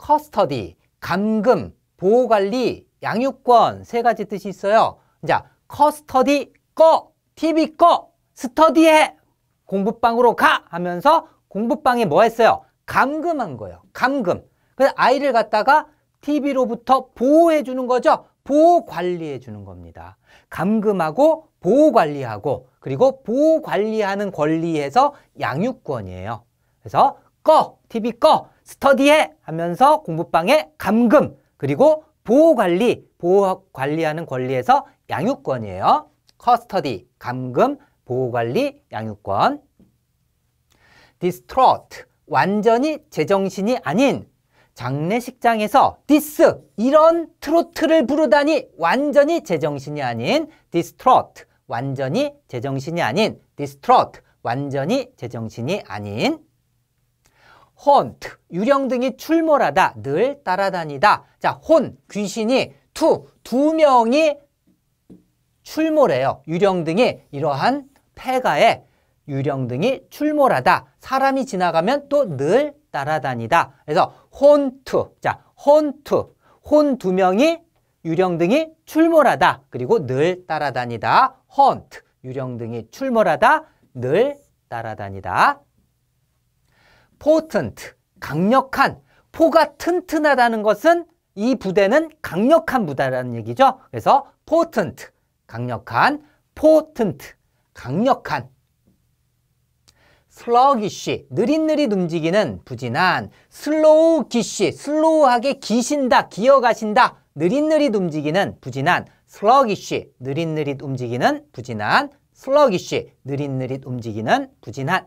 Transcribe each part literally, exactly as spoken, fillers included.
커스터디, 감금, 보호관리, 양육권 세 가지 뜻이 있어요. 자, 커스터디 꺼, 티비 꺼, 스터디해, 공부방으로 가 하면서 공부방에 뭐 했어요? 감금한 거예요. 감금. 그래서 아이를 갖다가 티비로부터 보호해 주는 거죠. 보호 관리해 주는 겁니다. 감금하고 보호 관리하고 그리고 보호 관리하는 권리에서 양육권이에요. 그래서 꺼, 티비 꺼, 스터디해 하면서 공부방에 감금 그리고 보호 관리, 보호 관리하는 권리에서 양육권이에요. 커스터디, 감금, 보호 관리, 양육권. 디스트로트, 완전히 제정신이 아닌. 장례식장에서 디스, 이런 트로트를 부르다니 완전히 제정신이 아닌. 디스트로트, 완전히 제정신이 아닌. 디스트로트, 완전히 제정신이 아닌. 혼트, 유령등이 출몰하다, 늘 따라다니다. 자, 혼, 귀신이, 투, 두 명이 출몰해요. 유령등이 이러한 폐가에 유령등이 출몰하다. 사람이 지나가면 또 늘 따라다니다. 그래서 혼투. 자, 혼투. 혼 두 명이 유령등이 출몰하다. 그리고 늘 따라다니다. 헌트. 유령등이 출몰하다. 늘 따라다니다. 포턴트. 강력한. 포가 튼튼하다는 것은 이 부대는 강력한 부대라는 얘기죠. 그래서 포턴트. 강력한. 포턴트. 강력한. 슬러기쉬, 느릿느릿 움직이는 부진한. 슬로우 기쉬, 슬로우하게 기신다, 기어가신다. 느릿느릿 움직이는 부진한. 슬러기쉬, 느릿느릿 움직이는 부진한. 슬러기쉬, 느릿느릿 움직이는 부진한.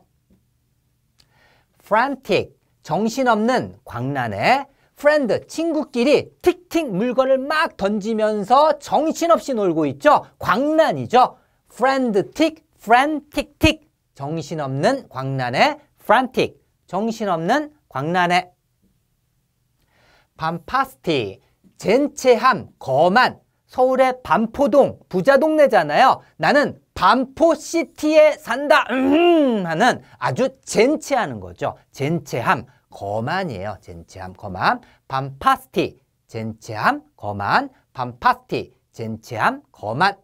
frantic, 정신없는 광란해. friend, 친구끼리 틱틱 물건을 막 던지면서 정신없이 놀고 있죠. 광란이죠. frantic, frantic, 정신없는 광란해. frantic, 정신없는 광란해. 반파스티, 젠체함, 거만. 서울의 반포동, 부자 동네잖아요. 나는 반포시티에 산다 음 하는 아주 젠체하는 거죠. 젠체함, 거만이에요. 젠체함, 거만. 반파스티, 젠체함, 거만. 반파스티, 젠체함, 거만.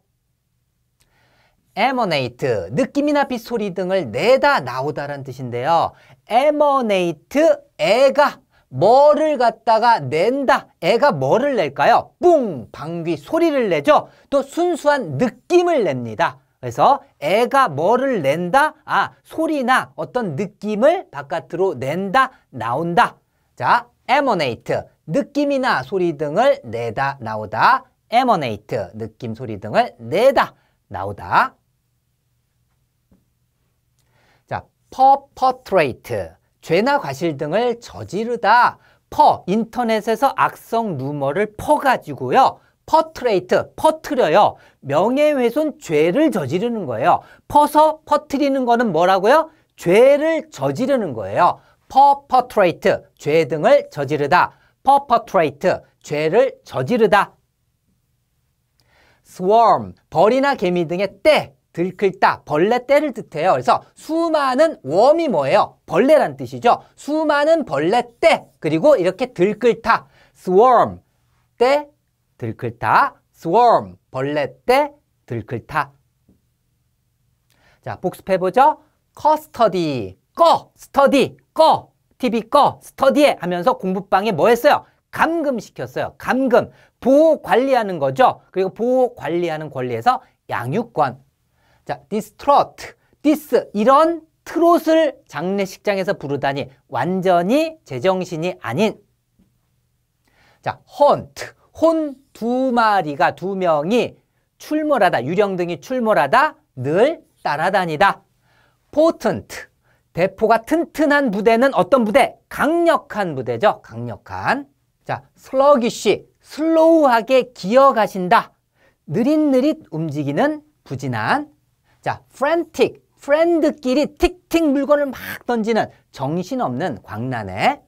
emanate, 느낌이나 빛, 소리 등을 내다, 나오다라는 뜻인데요. emanate, 애가 뭐를 갖다가 낸다. 애가 뭐를 낼까요? 뿡, 방귀, 소리를 내죠. 또 순수한 느낌을 냅니다. 그래서 애가 뭐를 낸다? 아, 소리나 어떤 느낌을 바깥으로 낸다, 나온다. 자, emanate, 느낌이나 소리 등을 내다, 나오다. emanate, 느낌, 소리 등을 내다, 나오다. 자, perpetrate, 죄나 과실 등을 저지르다. 퍼, 인터넷에서 악성 루머를 퍼가지고요. 퍼트레이트, 퍼트려요. 명예훼손 죄를 저지르는 거예요. 퍼서 퍼트리는 거는 뭐라고요? 죄를 저지르는 거예요. 퍼퍼트레이트, 죄 등을 저지르다. 퍼퍼트레이트, 죄를 저지르다. swarm, 벌이나 개미 등의 떼, 들끓다, 벌레 떼를 뜻해요. 그래서 수많은 웜이 뭐예요? 벌레란 뜻이죠. 수많은 벌레 떼, 그리고 이렇게 들끓다. swarm, 떼, 들끓다. swarm, 벌레 떼, 들끓다. 자, 복습해보죠. custody, 꺼, study, 꺼, 티비 꺼, study해 하면서 공부방에 뭐 했어요? 감금시켰어요. 감금, 보호 관리하는 거죠. 그리고 보호 관리하는 권리에서 양육권. 자, 디스트로트, 디스, 이런 트롯을 장례식장에서 부르다니 완전히 제정신이 아닌. 자, 헌트, 혼 두 마리가, 두 명이 출몰하다, 유령등이 출몰하다, 늘 따라다니다. 포턴트, 대포가 튼튼한 부대는 어떤 부대? 강력한 부대죠. 강력한. 자, 슬러기쉬, 슬로우하게 기어가신다. 느릿느릿 움직이는 부진한. 자, frantic, 프렌드끼리 틱틱 물건을 막 던지는 정신없는 광란해.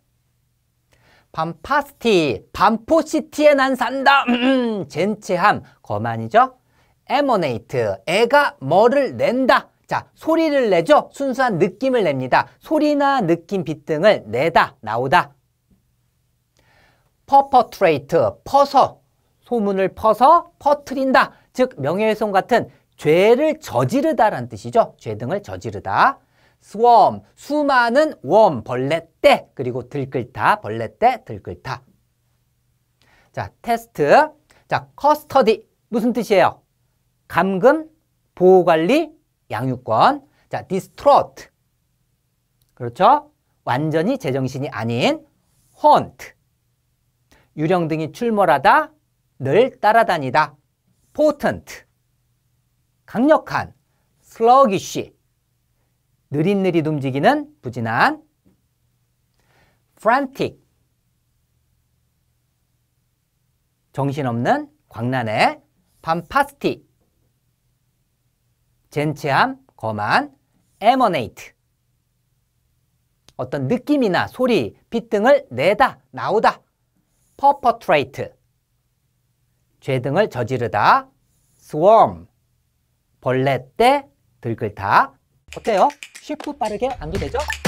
반파스티, 반포시티에 난 산다. 음, 젠체함, 거만이죠. emanate, 애가 뭐를 낸다. 자, 소리를 내죠. 순수한 느낌을 냅니다. 소리나 느낌, 빛 등을 내다, 나오다. perpetrate, 퍼서, 소문을 퍼서 퍼뜨린다. 즉 명예훼손 같은 죄를 저지르다라는 뜻이죠. 죄 등을 저지르다. swarm, 수많은 웜, 벌레 떼, 그리고 들끓다, 벌레 떼, 들끓다. 자, 테스트. 자, custody 무슨 뜻이에요? 감금, 보호관리, 양육권. 자, distraught. 그렇죠? 완전히 제정신이 아닌 haunt. 유령 등이 출몰하다, 늘 따라다니다. potent. 강력한. sluggish. 느릿느릿 움직이는 부진한. frantic. 정신없는 광란의. bombastic. 젠체함, 거만. emanate. 어떤 느낌이나 소리, 빛 등을 내다, 나오다. perpetrate. 죄 등을 저지르다. swarm. 벌레 떼, 들끓다. 어때요? 쉽고 빠르게 암기되죠?